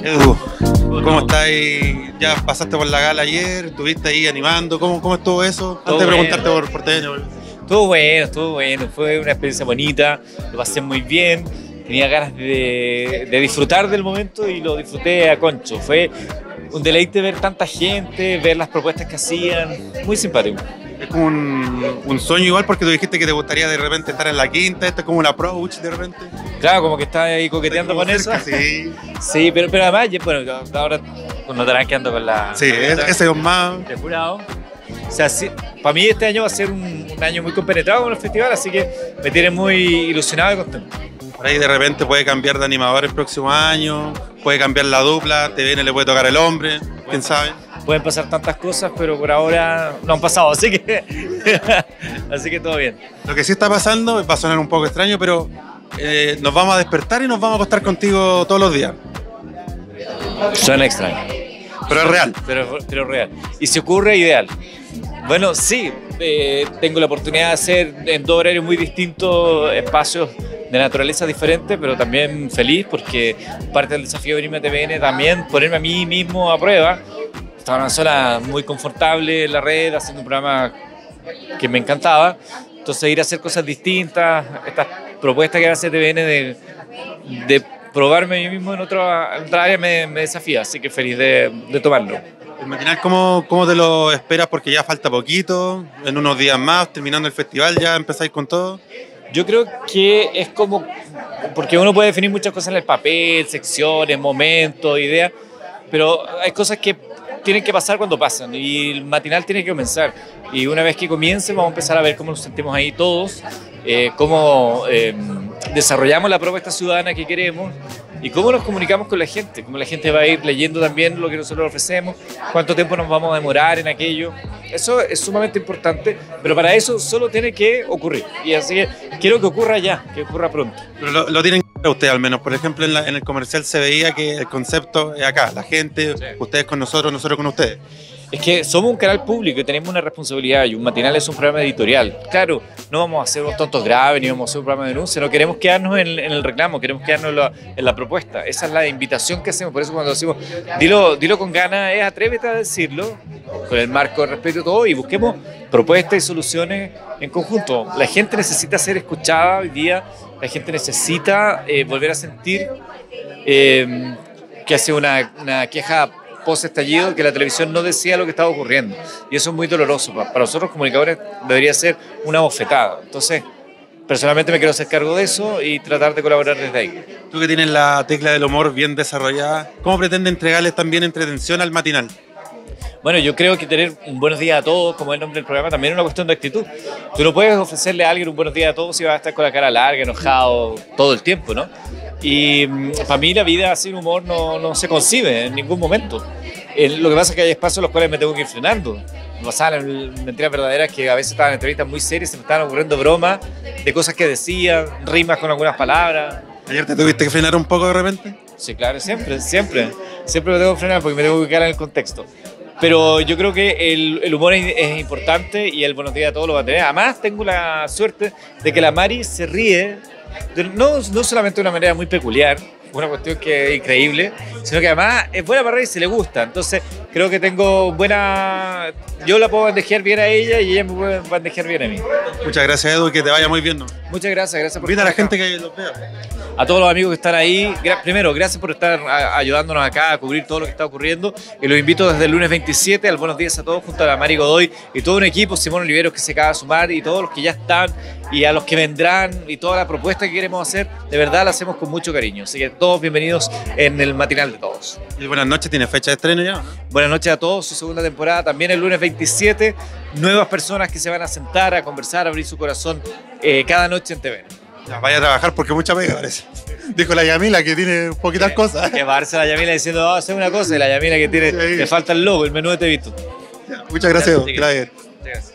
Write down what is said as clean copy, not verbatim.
Edu, ¿cómo estás? ¿Ya pasaste por la gala ayer? ¿Estuviste ahí animando? ¿Cómo estuvo eso? Todo Antes de bueno. preguntarte por TN. Estuvo bueno, fue una experiencia bonita, lo pasé muy bien, tenía ganas de disfrutar del momento y lo disfruté a concho. Fue un deleite ver tanta gente, ver las propuestas que hacían, muy simpático. Es como un sueño igual porque tú dijiste que te gustaría de repente estar en la quinta, esto es como un approach de repente. Claro, como que estaba ahí coqueteando con eso. Sí, Sí, pero además, bueno, ahora notarán que ando con la... sí, ese es más... de jurado. O sea, sí, para mí este año va a ser un año muy compenetrado con el festival, así que me tiene muy ilusionado y contento. Por ahí de repente puede cambiar de animador el próximo año, puede cambiar la dupla, TVN le puede tocar el hombre, quién sabe. Pueden pasar tantas cosas, pero por ahora no han pasado, así que así que todo bien. Lo que sí está pasando, va a sonar un poco extraño, pero nos vamos a despertar y nos vamos a acostar contigo todos los días. Suena extraño. Pero es real. Pero real. Y si ocurre, ideal. Bueno, sí, tengo la oportunidad de hacer en dos horarios muy distintos espacios de naturaleza diferente, pero también feliz porque parte del desafío de venirme a TVN también ponerme a mí mismo a prueba. Estaba en una zona muy confortable en la red, haciendo un programa que me encantaba. Entonces ir a hacer cosas distintas, estas propuestas que hace TVN de probarme a mí mismo en otra área me desafía, así que feliz de tomarlo. El matinal, ¿cómo te lo esperas? Porque ya falta poquito, en unos días más, terminando el festival, ya empezáis con todo. Yo creo que es como, porque uno puede definir muchas cosas en el papel, secciones, momentos, ideas, pero hay cosas que tienen que pasar cuando pasan y el matinal tiene que comenzar. Y una vez que comience vamos a empezar a ver cómo nos sentimos ahí todos, cómo desarrollamos la propuesta ciudadana que queremos y cómo nos comunicamos con la gente, cómo la gente va a ir leyendo también lo que nosotros ofrecemos, cuánto tiempo nos vamos a demorar en aquello. Eso es sumamente importante, pero para eso solo tiene que ocurrir. Y así que quiero que ocurra ya, que ocurra pronto. Pero lo tienen que ustedes al menos. Por ejemplo, en el comercial se veía que el concepto es acá, la gente, sí. Ustedes con nosotros con ustedes. Es que somos un canal público y tenemos una responsabilidad y un matinal es un programa editorial. Claro, no vamos a ser unos tontos graves ni vamos a hacer un programa de denuncia, no queremos quedarnos en el reclamo, queremos quedarnos en la propuesta. Esa es la invitación que hacemos, por eso cuando decimos dilo con ganas, es atrévete a decirlo, con el marco de respeto y todo, y busquemos propuestas y soluciones en conjunto. La gente necesita ser escuchada hoy día, la gente necesita volver a sentir que hace una queja post-estallido que la televisión no decía lo que estaba ocurriendo. Y eso es muy doloroso. Para nosotros comunicadores debería ser una bofetada. Entonces, personalmente me quiero hacer cargo de eso y tratar de colaborar desde ahí. Tú que tienes la tecla del humor bien desarrollada, ¿cómo pretende entregarles también entretención al matinal? Bueno, yo creo que tener un buenos días a todos, como es el nombre del programa, también es una cuestión de actitud. Tú no puedes ofrecerle a alguien un buenos días a todos si vas a estar con la cara larga, enojado todo el tiempo, ¿no? Y para mí la vida sin humor no se concibe en ningún momento. Lo que pasa es que hay espacios en los cuales me tengo que ir frenando. Me pasaban mentiras verdaderas que a veces estaban en entrevistas muy serias, se me estaban ocurriendo bromas de cosas que decían, rimas con algunas palabras. ¿Ayer te tuviste que frenar un poco de repente? Sí, claro, siempre me tengo que frenar porque me tengo que quedar en el contexto. Pero yo creo que el humor es importante y el buenos días a todos lo va a tener. Además, tengo la suerte de que la Mari se ríe, no solamente de una manera muy peculiar, una cuestión que es increíble, sino que además es buena para reír si le gusta. Entonces, creo que tengo buena... Yo la puedo bandejear bien a ella y ella me puede bandejear bien a mí. Muchas gracias, Edu, y que te vaya muy bien, ¿no? Muchas gracias por invita a la estar gente que los vea. A todos los amigos que están ahí, primero, gracias por estar ayudándonos acá a cubrir todo lo que está ocurriendo. Y los invito desde el lunes 27 al Buenos Días a Todos junto a la Mari Godoy y todo un equipo, Simón Oliveros que se acaba de sumar y todos los que ya están y a los que vendrán y toda la propuesta que queremos hacer, de verdad la hacemos con mucho cariño. Así que todos bienvenidos en el matinal de todos. Y buenas noches, ¿tiene fecha de estreno ya, ¿no? Buenas noches a todos, su segunda temporada también el lunes 27. Nuevas personas que se van a sentar, a conversar, a abrir su corazón cada noche en TVN. Ya, vaya a trabajar porque mucha pega parece. Dijo la Yamila que tiene poquitas cosas. Que pararse la Yamila diciendo, vamos a hacer una cosa, y la Yamila que tiene, sí. Le falta el logo, el menú de Te Visto. Muchas gracias, Edu. Gracias.